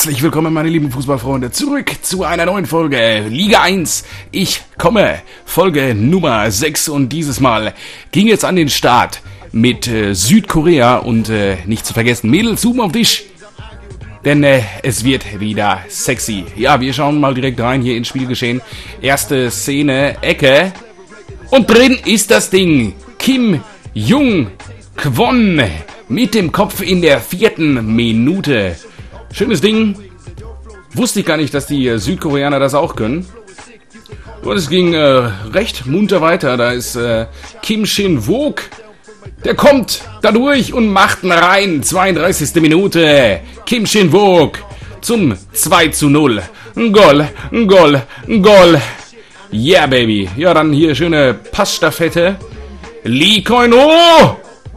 Herzlich willkommen, meine lieben Fußballfreunde, zurück zu einer neuen Folge Liga 1. Ich komme, Folge Nummer 6 und dieses Mal ging es an den Start mit Südkorea und nicht zu vergessen, Mädels, zoom auf dich, denn es wird wieder sexy. Ja, wir schauen mal direkt rein hier ins Spielgeschehen. Erste Szene, Ecke und drin ist das Ding. Kim Jung-kwon mit dem Kopf in der 4. Minute. Schönes Ding. Wusste ich gar nicht, dass die Südkoreaner das auch können. Und es ging recht munter weiter. Da ist Kim Shin-wook. Der kommt da durch und macht ihn rein. 32. Minute. Kim Shin-wook zum 2:0. Ein Goal, ein Goal, ein Goal. Yeah, baby. Ja, dann hier schöne Passstaffette. Lee Koin-oh!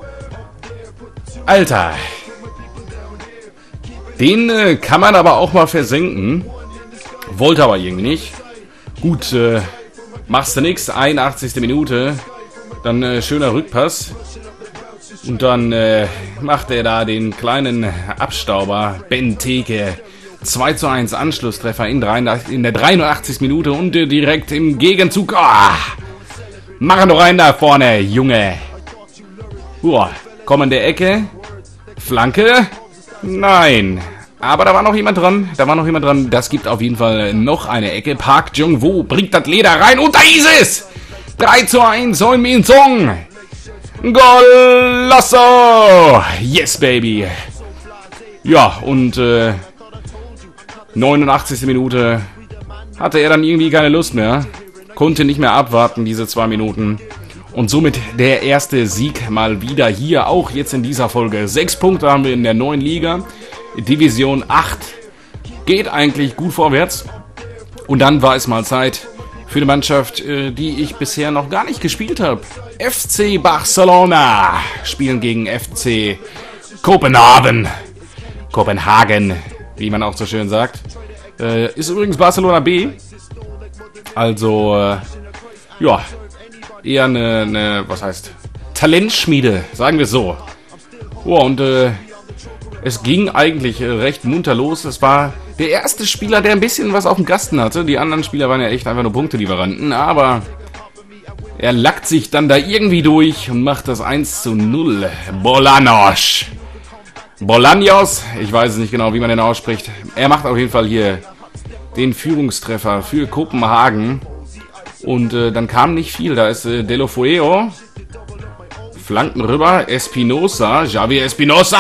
Alter. Den kann man aber auch mal versenken. Wollte aber irgendwie nicht. Gut, machst du nix. 81. Minute. Dann schöner Rückpass. Und dann macht er da den kleinen Abstauber. Benteke. 2:1 Anschlusstreffer in der 83. Minute. Und direkt im Gegenzug. Oh, mach doch rein da vorne, Junge. Kommende Ecke. Flanke. Nein. Aber da war noch jemand dran. Das gibt auf jeden Fall noch eine Ecke. Park Jung-woo bringt das Leder rein. Und da ist es. 3:1. Heung-min Song. Golasso. Yes, baby. Ja, und 89. Minute hatte er dann irgendwie keine Lust mehr. Konnte nicht mehr abwarten, diese 2 Minuten. Und somit der erste Sieg mal wieder hier, auch jetzt in dieser Folge. 6 Punkte haben wir in der neuen Liga. Division 8 geht eigentlich gut vorwärts. Und dann war es mal Zeit für eine Mannschaft, die ich bisher noch gar nicht gespielt habe. FC Barcelona spielen gegen FC Kopenhagen. Kopenhagen, wie man auch so schön sagt. Ist übrigens Barcelona B. Also, ja, eher eine, was heißt, Talentschmiede, sagen wir es so. Und es ging eigentlich recht munter los. Es war der erste Spieler, der ein bisschen was auf dem Kasten hatte. Die anderen Spieler waren ja echt einfach nur Punktelieferanten. Aber er lackt sich dann da irgendwie durch und macht das 1:0. Bolaños, ich weiß es nicht genau, wie man den ausspricht. Er macht auf jeden Fall hier den Führungstreffer für Kopenhagen. Und dann kam nicht viel. Da ist Deulofeu. Flanken rüber. Espinosa. Javier Espinosa.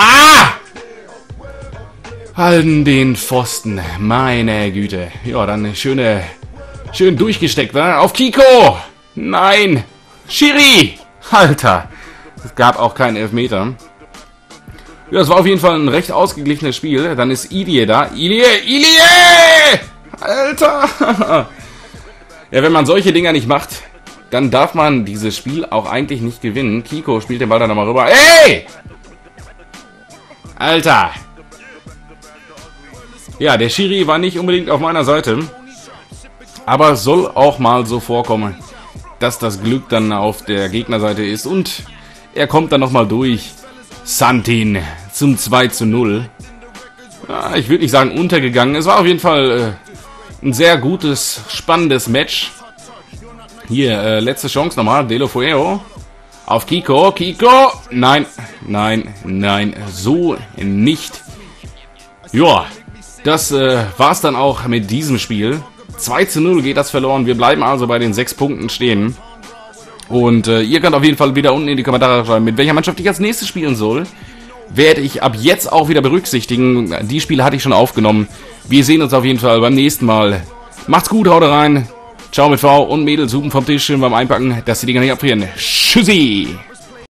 Halten den Pfosten. Meine Güte. Ja, dann schön durchgesteckt. Ne? Auf Kiko. Nein. Schiri. Alter. Es gab auch keinen Elfmeter. Ja, es war auf jeden Fall ein recht ausgeglichenes Spiel. Dann ist Ilie da. Ilie. Alter. Ja, wenn man solche Dinger nicht macht, dann darf man dieses Spiel auch eigentlich nicht gewinnen. Kiko spielt den Ball dann nochmal rüber. Ey! Alter! Ja, der Schiri war nicht unbedingt auf meiner Seite. Aber soll auch mal so vorkommen, dass das Glück dann auf der Gegnerseite ist. Und er kommt dann nochmal durch. Santin zum 2:0. Ja, ich würde nicht sagen untergegangen. Es war auf jeden Fall ein sehr gutes, spannendes Match. Hier, letzte Chance nochmal. Deulofeu. Auf Kiko. Kiko. Nein. So nicht. Ja, das war's dann auch mit diesem Spiel. 2:0 geht das verloren. Wir bleiben also bei den 6 Punkten stehen. Und ihr könnt auf jeden Fall wieder unten in die Kommentare schreiben, mit welcher Mannschaft ich als nächstes spielen soll. Werde ich ab jetzt auch wieder berücksichtigen. Die Spiele hatte ich schon aufgenommen. Wir sehen uns auf jeden Fall beim nächsten Mal. Macht's gut, haut rein. Ciao mit V und Mädels, suchen vom Tisch, schön beim Einpacken, dass die Dinger nicht abfrieren. Tschüssi!